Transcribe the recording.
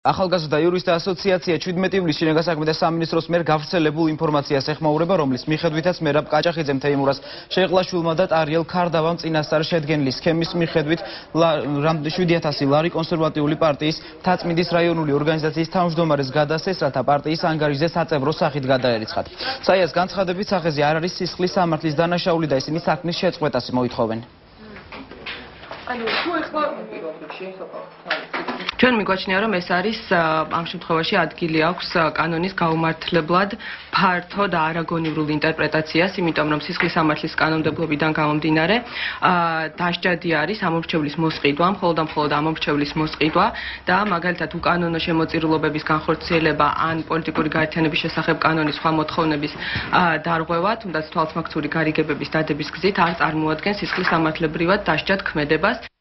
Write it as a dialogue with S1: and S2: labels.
S1: ახალგაზრდა იურისტთა ასოციაცია 17 ივლისს შინაგან საქმეთა სამინისტროს მიერ გავრცელებულ ინფორმაციას ეხმაურება, რომლის მიხედვითაც მერაბ კაჭახიძემ თეიმურას შეყლაშვილმა და ტარიელ ქარდავამ წინასწარ შედგენილი სქემის მიხედვით 7,000 ლარი კონსერვატიული პარტიის მთაწმინდის რაიონული ორგანიზაციის თავმჯდომარეს გადასცეს, რათა პარტიის ანგარიშზე საწევრო სახით გადაერიცხათ. საიას განცხადებით სახეზე არ არის სისხლის სამართლის დანაშაული და ისინი საქმის შეწყვეტას მოითხოვენ.
S2: ჩვენ მიგვაჩნია, რომ ეს არის ამ შემთხვევაში ადგილი აქვს კანონის გაუმართლებლად ფართო და არაგონივრულ ინტერპრეტაციას, იმიტომ რომ სისხლის სამართლის კანონმდებლობიდან გამომდინარე დასჯადი არის ამომრჩევლის მოსყიდვა, მხოლოდ ამომრჩევლის მოსყიდვა და მაგალითად უკანონო შემოწირულობების განხორციელება ან პოლიტიკური გაერთიანების შესახებ კანონის სხვა მოთხოვნების დარღვევა, თუნდაც თვალსმაქცური გარიგებების დადების გზით არ წარმოადგენს სისხლის სამართლებრივად დასჯად ქმედებას.